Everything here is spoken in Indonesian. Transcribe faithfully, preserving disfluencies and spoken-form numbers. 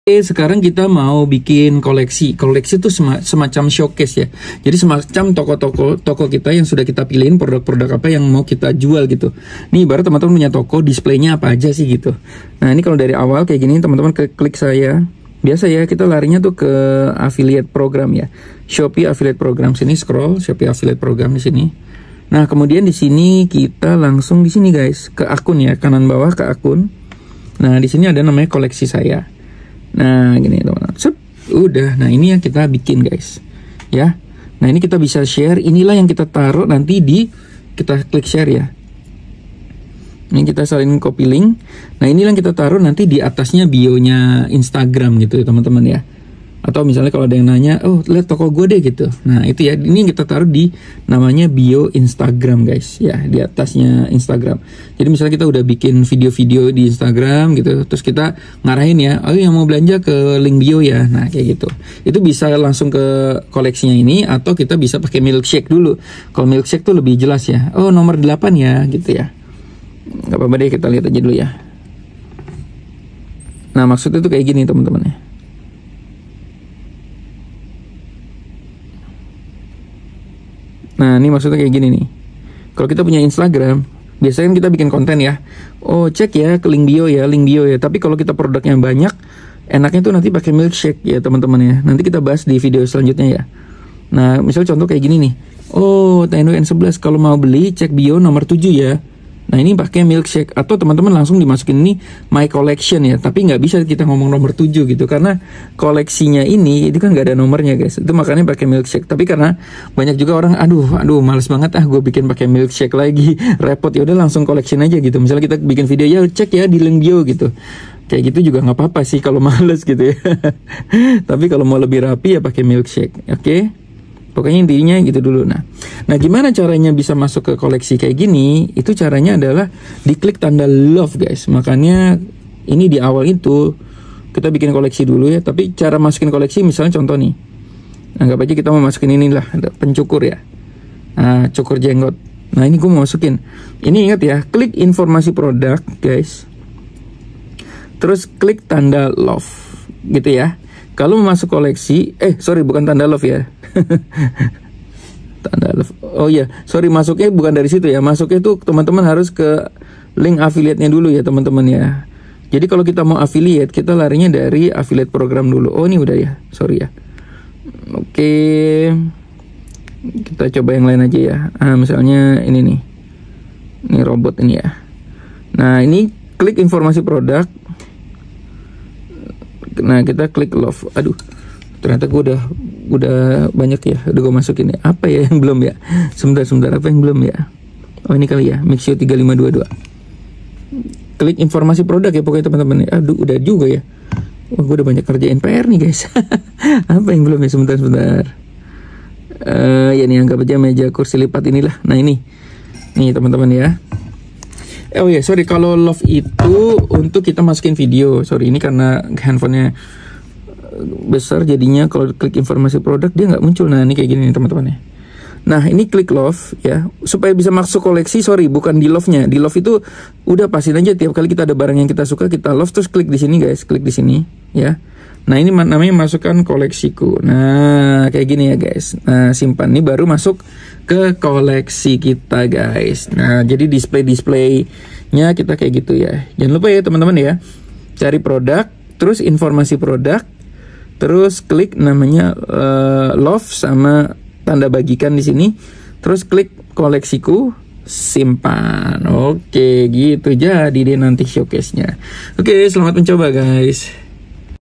Oke, sekarang kita mau bikin koleksi. Koleksi itu sema semacam showcase ya. Jadi semacam toko-toko toko kita yang sudah kita pilihin produk-produk apa yang mau kita jual gitu. Nih baru teman-teman punya toko, displaynya apa aja sih gitu. Nah ini kalau dari awal kayak gini teman-teman klik saya. Biasa ya kita larinya tuh ke affiliate program ya. Shopee affiliate program, sini scroll Shopee affiliate program di sini. Nah kemudian di sini kita langsung di sini guys ke akun ya, kanan bawah ke akun. Nah di sini ada namanya koleksi saya. Nah gini teman-teman, udah. Nah ini yang kita bikin guys ya. Nah ini kita bisa share. Inilah yang kita taruh nanti di, kita klik share ya. Ini kita salin copy link. Nah inilah yang kita taruh nanti di atasnya bionya Instagram gitu ya teman-teman ya. Atau misalnya kalau ada yang nanya, oh lihat toko gue deh gitu. Nah itu ya, ini yang kita taruh di namanya bio Instagram guys ya, di atasnya Instagram. Jadi misalnya kita udah bikin video-video di Instagram gitu, terus kita ngarahin ya, oh yang mau belanja ke link bio ya. Nah kayak gitu. Itu bisa langsung ke koleksinya ini, atau kita bisa pakai milkshake dulu. Kalau milkshake tuh lebih jelas ya. Oh nomor delapan ya gitu ya. Gak apa-apa deh, kita lihat aja dulu ya. Nah maksudnya tuh kayak gini teman-teman ya. Nah ini maksudnya kayak gini nih. Kalau kita punya Instagram, biasanya kita bikin konten ya. Oh cek ya ke link bio ya, link bio ya. Tapi kalau kita produknya banyak, enaknya tuh nanti pakai milkshake ya teman-teman ya. Nanti kita bahas di video selanjutnya ya. Nah misalnya contoh kayak gini nih. Oh T N W N sebelas kalau mau beli cek bio nomor tujuh ya. Nah ini pakai milkshake, atau teman-teman langsung dimasukin ini my collection ya. Tapi nggak bisa kita ngomong nomor tujuh gitu, karena koleksinya ini itu kan nggak ada nomornya guys. Itu makanya pakai milkshake. Tapi karena banyak juga orang, aduh aduh males banget ah gue bikin pakai milkshake lagi, repot, ya udah langsung collection aja gitu. Misalnya kita bikin video ya cek ya di link bio gitu. Kayak gitu juga nggak apa-apa sih kalau males gitu ya. Tapi kalau mau lebih rapi ya pakai milkshake. Oke okay? Pokoknya intinya gitu dulu. Nah, nah gimana caranya bisa masuk ke koleksi kayak gini? Itu caranya adalah diklik tanda love guys. Makanya ini di awal itu kita bikin koleksi dulu ya. Tapi cara masukin koleksi misalnya contoh nih. Anggap aja kita mau masukin inilah, ada pencukur ya. Nah, cukur jenggot. Nah ini gue mau masukin. Ini ingat ya, klik informasi produk guys. Terus klik tanda love gitu ya. Kalau mau masuk koleksi, eh sorry bukan tanda love ya. Tanda love. Oh iya, sorry masuknya bukan dari situ ya. Masuknya tuh teman-teman harus ke link affiliate-nya dulu ya teman-teman ya. Jadi kalau kita mau affiliate, kita larinya dari affiliate program dulu. Oh ini udah ya, sorry ya. Oke, kita coba yang lain aja ya. Ah, misalnya ini nih, ini robot ini ya. Nah ini klik informasi produk. Nah kita klik love. Aduh ternyata gue udah udah banyak ya, udah gue masukin ya. Apa ya yang belum ya, sebentar sebentar apa yang belum ya. Oh ini kali ya, Mixio tiga lima dua dua. Klik informasi produk ya pokoknya teman-teman ya. Aduh udah juga ya. Wah gue udah banyak kerjain P R nih guys. Apa yang belum ya, sebentar sebentar. Uh, ya nih anggap aja meja kursi lipat inilah. Nah ini nih teman-teman ya. Oh ya, yeah, sorry kalau love itu untuk kita masukin video. Sorry, ini karena handphonenya besar jadinya kalau klik informasi produk dia nggak muncul. Nah, ini kayak gini nih teman-teman ya. Nah, ini klik love ya. Supaya bisa masuk koleksi, sorry, bukan di love-nya. Di love itu udah pasin aja tiap kali kita ada barang yang kita suka, kita love terus klik di sini guys, klik di sini ya. Nah, ini namanya masukkan koleksiku. Nah, kayak gini ya guys. Nah, simpan ini baru masuk ke koleksi kita guys. Nah jadi display-displaynya kita kayak gitu ya. Jangan lupa ya teman-teman ya, cari produk, terus informasi produk, terus klik namanya uh, love sama tanda bagikan di sini, terus klik koleksiku, simpan. Oke gitu, jadi deh nanti showcase-nya. Oke, selamat mencoba guys.